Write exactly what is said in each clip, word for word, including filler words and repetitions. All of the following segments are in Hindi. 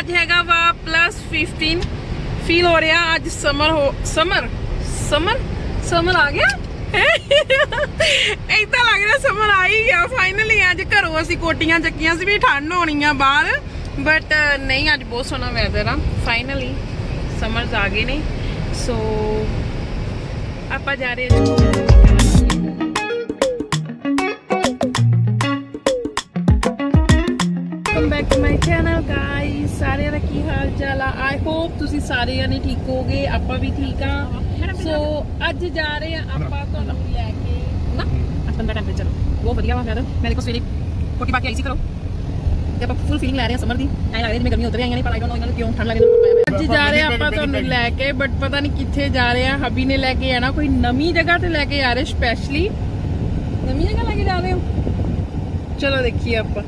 ਅੱਜ ਹੈਗਾ ਵਾ प्लस फिफ्टीन फील हो रहा अज समर हो समर समर समर आ गया इतना लग रहा समर आ ही गया फाइनली। अज घरों असी कोटियां चक्कियां सी भी ठंड होनी आ बाहर बट नहीं अज बहुत सोहना वैदर आ फाइनली समर्स आ गए ने। सो आप जा रहे welcome back to my channel guys. सारे दा की हाल चाल आ आई होप तुसी सारे जने ठीक हो गए आपां भी ठीक आ। सो अज जा रहे हैं आपां तुहानू लैके ना अठन दा टेंपरेचर बहुत वधिया वा वैदर। मैं देखो सवेरे कोटी पा के आई सी घरों ते आपां फुल फीलिंग ले रहे हैं समर दी। ऐ लग रहा जिवें गर्मी उतर आई नहीं पर आई डोंट नो इन्हां नूं क्यों ठंड लग रही है। अज जा रहे हैं आपां तुहानू लैके बट पता नहीं कित्थे जा रहे हैं। हबी ने लैके आना कोई नवी जगह ते लैके आ रहे स्पेशली नवी जगह लैके जा रहे हो। चलो देखिए आपां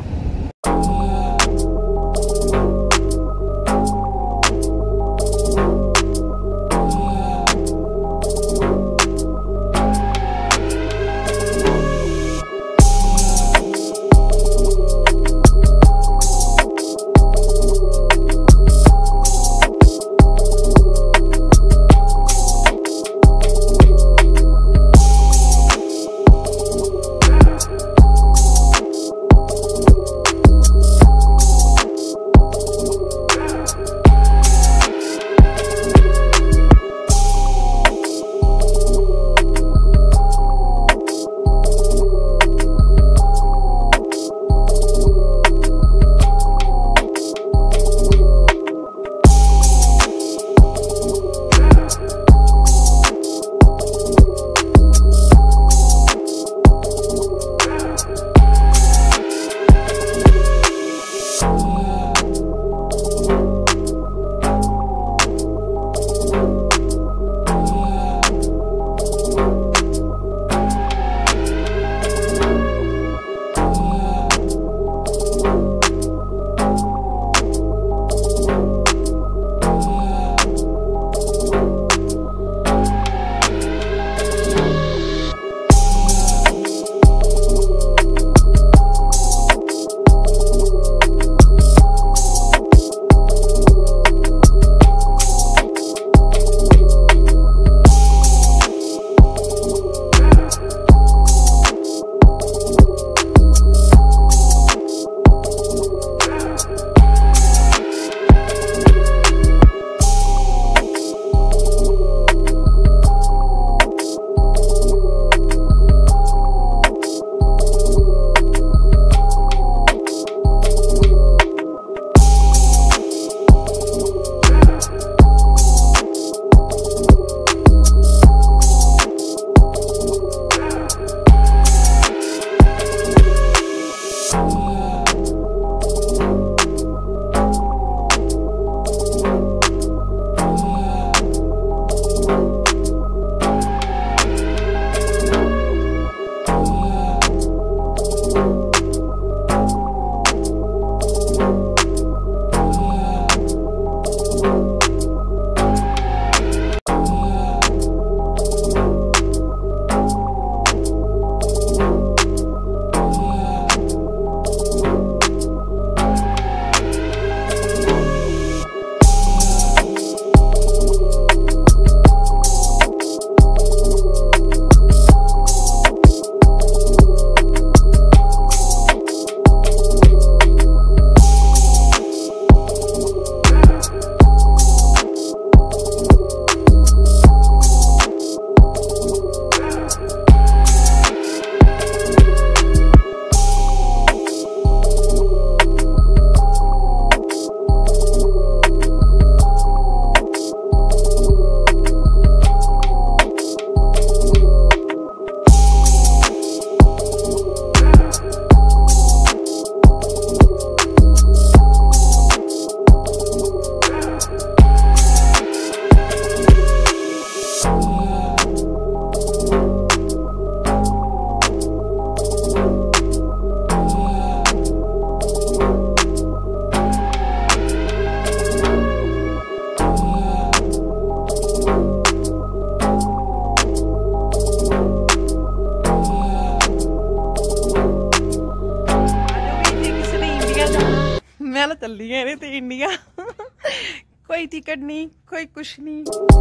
मैं चली गए ते इंडिया कोई टिकट नहीं, कोई कुछ नहीं।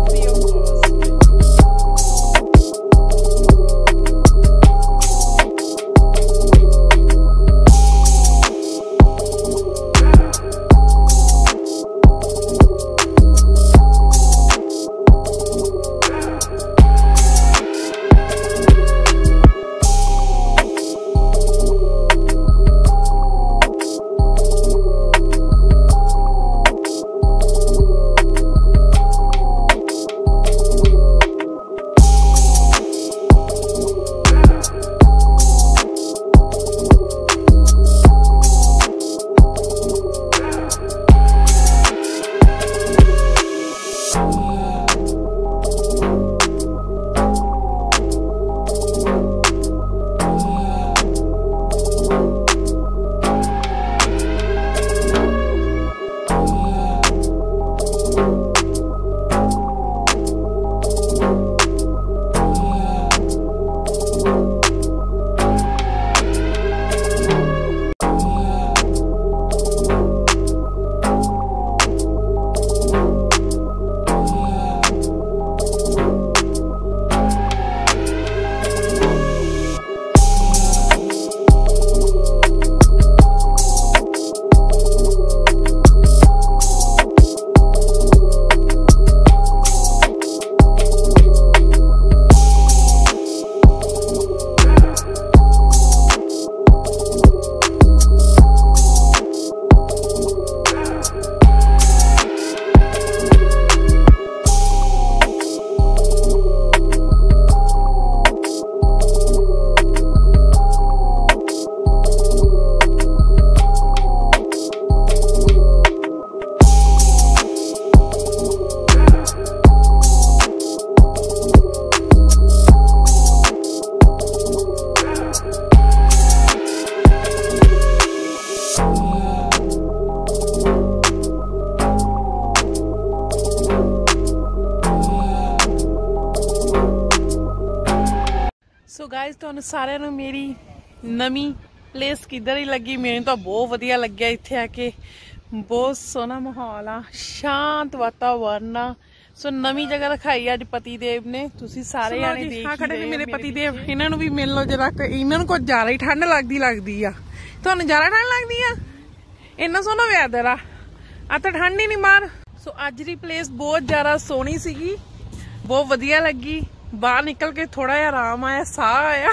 सो गाइज तुहानू सारिਆਂ ਨੂੰ मेरी नवीं प्लेस किधर ही लगी। मैंने तो बहुत वधिया लग्या इत्थे आके, बहुत सोहना माहौल आ, शांत वातावरण आ। सो नवीं जगह दिखाई अज पति देव ने, तुसी सारे जाने देख ही खड़े ने मेरे पति देव। इन्हां नू भी मिल लो जरा, इन्हां नू कुछ ज्यादा ही ठंड लगदी लगदी आ। तुहानू ज्यादा ठंड लगदी आ? इन्ना सोहना वैदर आ, आ तां ठंड ही नहीं मार। सो अज दी प्लेस बहुत ज्यादा सोहनी सीगी, बहुत वधिया लगी। बाहर निकल के थोड़ा जिहा आराम आया, साह आया।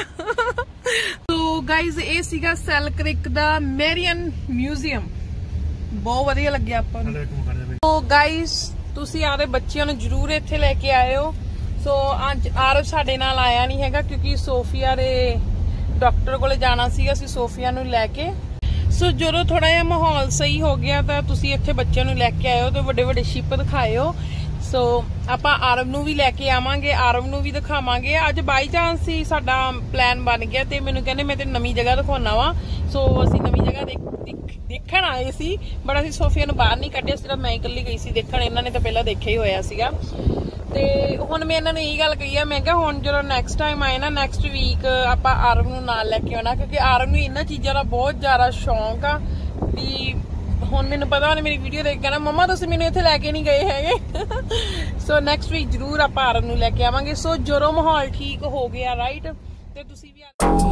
तो गाइज ये सीगा सैल क्रिक दा मैरियन म्यूजियम, बहुत वधिया लग्या आपां नूं। तो गाइज तुसी आपदे बच्चियां नूं जरूर इत्थे लेके आयो। सो अज आरव साडे नाल आया नहीं हैगा क्योंकि सोफिया दे डॉक्टर कोले जाना सीगा, असीं सोफिया नूं लैके। सो जदों थोड़ा जिहा माहौल सही हो गया तां तुसी इत्थे बच्चियां नूं लैके आयो ते वड्डे वड्डे शिप दिखाएओ। सो आप आरव नूं भी लैके आवांगे, आरव नूं भी दिखावांगे। अज बाई चांस ही साडा प्लान बन गया ते मैनूं कहंदे मैं ते नवीं जगह दिखाउणा वा। सो असीं नवीं जगह देख, देख, देखण आए सी, बट असीं सोफिया नूं बाहर नहीं कड्ढिया, सिर्फ मैं इकल्ली गई सी देखण। इन्हां ने तां पहलां देखिया ही होया सीगा। ते हुण मैं इन्हां नूं यही गल कही आ, मैं कहा हुण जदों नैक्सट टाइम आए ना, नैक्सट वीक आपां आरव नूं नाल लैके आउणा, क्योंकि आरव नूं इन्हां चीज़ां दा बहुत ज़्यादा शौक आ। भी हुण मैनूं पता उहने मेरी वीडियो देख के ना मम्मा तुसीं मैनूं इत्थे लैके नहीं गए हैगे। सो नैक्सट वीक जरूर आपां आरव नूं लैके आवांगे। सो जदों माहौल ठीक हो गया राइट, ते तुसीं भी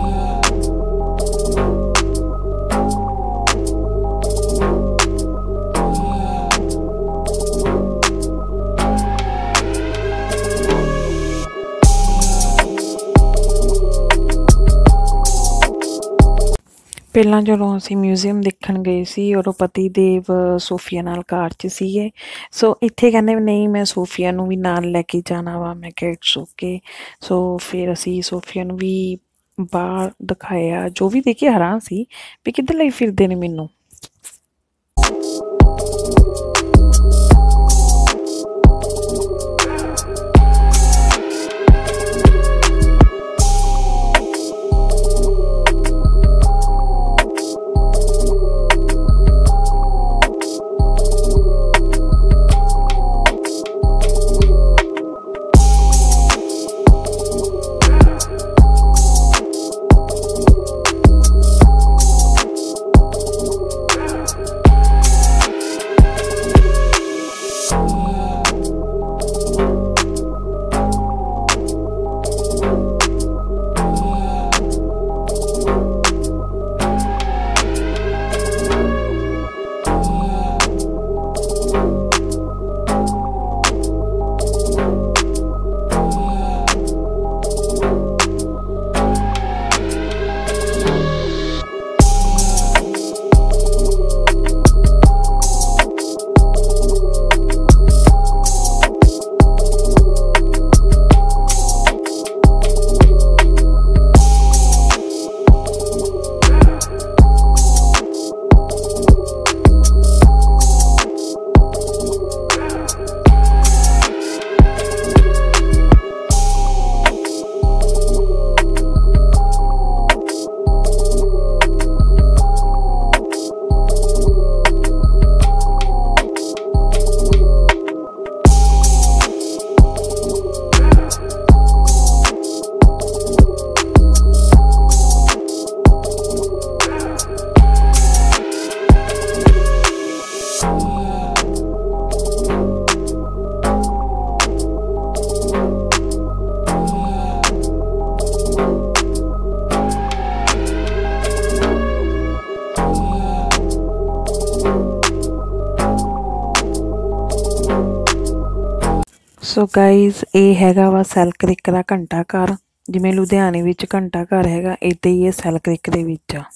ਪਹਿਲਾਂ ਜਦੋਂ ਅਸੀਂ ਮਿਊਜ਼ੀਅਮ ਦੇਖਣ ਗਏ ਸੀ ਉਦੋਂ ਪਤੀ ਦੇਵ ਸੋਫੀਆ ਨਾਲ ਕਾਰ 'ਚ ਸੀਗੇ। ਸੋ ਇੱਥੇ ਕਹਿੰਦੇ ਨਹੀਂ ਮੈਂ ਸੋਫੀਆ ਨੂੰ ਵੀ ਨਾਲ ਲੈ ਕੇ ਜਾਣਾ ਵਾ। ਮੈਂ ਕਿਹਾ ਇਟਸ ਓਕੇ। ਸੋ ਫਿਰ ਅਸੀਂ ਸੋਫੀਆ ਨੂੰ ਵੀ ਬਾਹਰ ਦਿਖਾਇਆ, ਜੋ ਵੀ ਦੇਖੇ ਹੈਰਾਨ ਸੀ ਵੀ ਕਿੱਧਰ ਲਈ ਫਿਰਦੇ ਨੇ ਮੈਨੂੰ। सो गाइज ये हैगा वा सैल क्रिक का घंटा घर, जिमें लुधियाने विच घंटा घर हैगा इदां ही ये सैल क्रिक दे विच आ।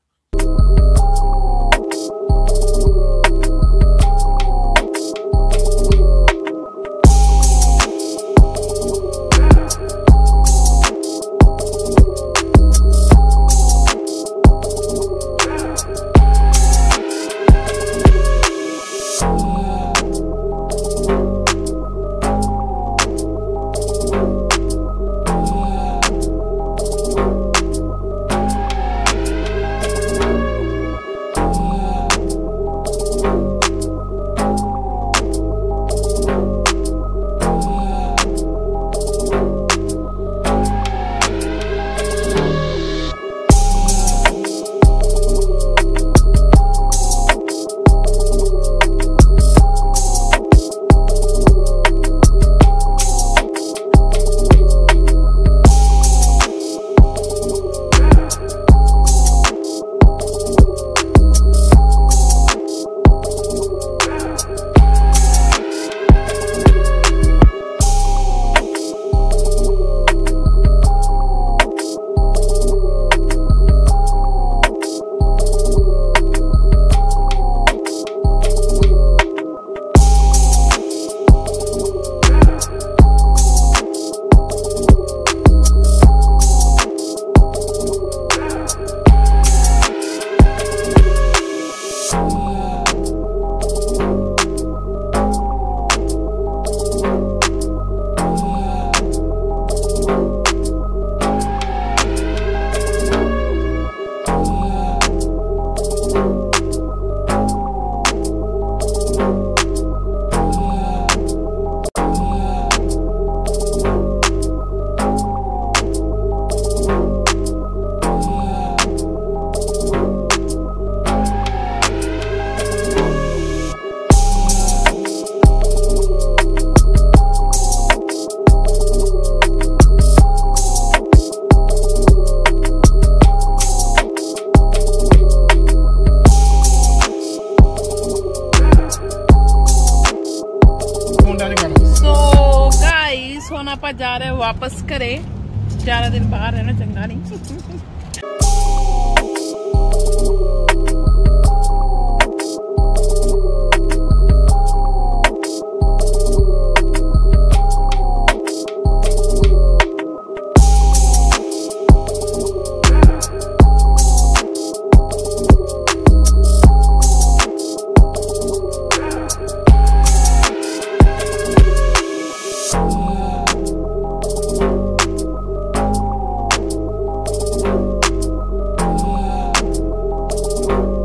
हुण आपां जा रहे वापस घरे, ज्यादा दिन बाहर रहना चंगा नहीं। you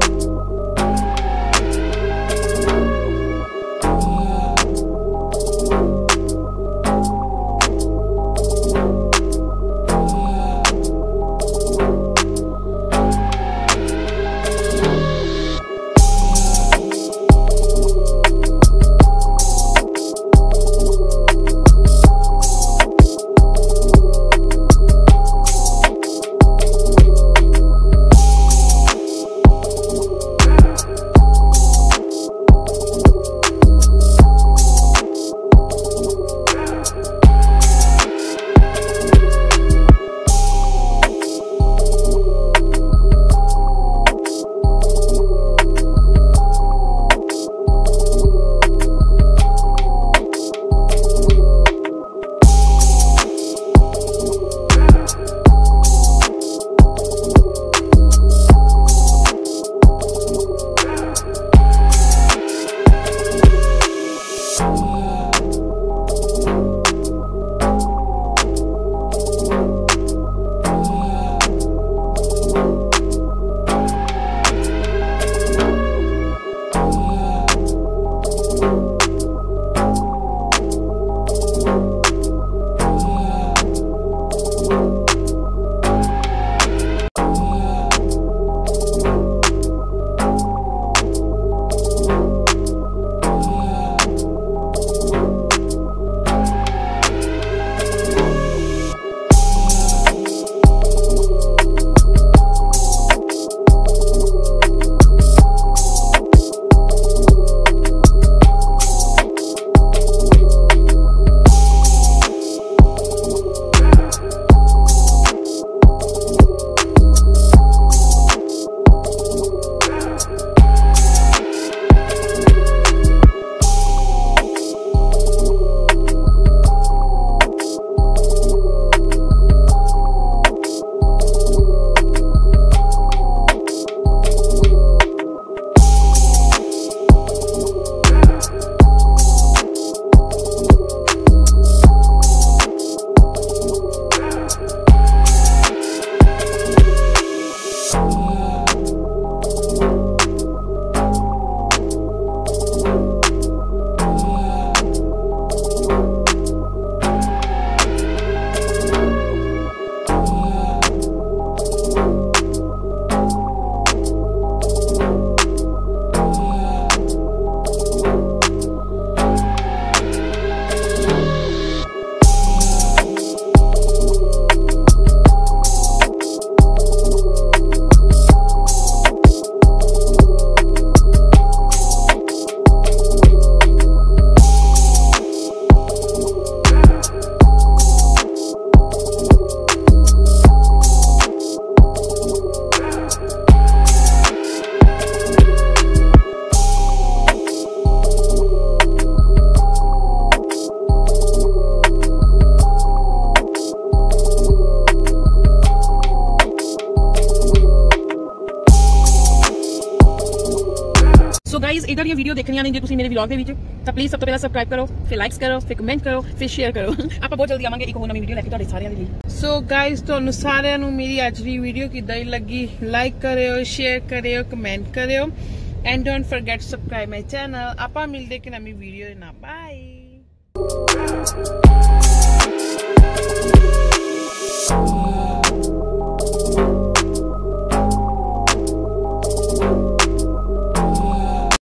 सो गाइज इधर ये वीडियो देखनी नहीं जो तुसी मेरे व्लॉग दे विच ਤਾਂ ਪਲੀਜ਼ ਸਭ ਤੋਂ ਪਹਿਲਾਂ ਸਬਸਕ੍ਰਾਈਬ ਕਰੋ, ਫਿਰ ਲਾਈਕਸ ਕਰੋ, ਫਿਰ ਕਮੈਂਟ ਕਰੋ, ਫਿਰ ਸ਼ੇਅਰ ਕਰੋ। ਆਪਾਂ ਬਹੁਤ ਜਲਦੀ ਆਵਾਂਗੇ ਇੱਕ ਹੋਰ ਨਵੀਂ ਵੀਡੀਓ ਲੈ ਕੇ ਤੁਹਾਡੇ ਸਾਰਿਆਂ ਦੇ ਲਈ। ਸੋ ਗਾਇਜ਼ ਤੁਹਾਨੂੰ ਸਾਰਿਆਂ ਨੂੰ ਮੇਰੀ ਅੱਜ ਦੀ ਵੀਡੀਓ ਕਿੱਦਾਂ ਹੀ ਲੱਗੀ, ਲਾਈਕ ਕਰਿਓ, ਸ਼ੇਅਰ ਕਰਿਓ, ਕਮੈਂਟ ਕਰਿਓ and don't forget to subscribe my channel. ਆਪਾਂ ਮਿਲਦੇ ਕਿ ਨਵੀਂ ਵੀਡੀਓ ਨਾਲ। ਬਾਏ।